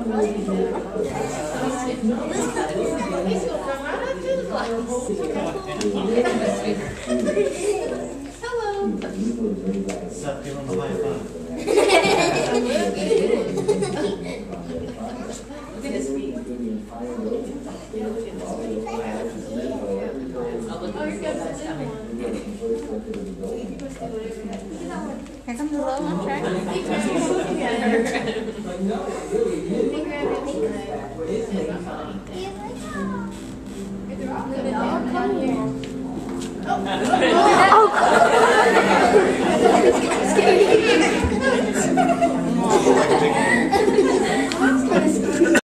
Sup, give him a high five. Look at his feet. Here comes the little one, track. Oh,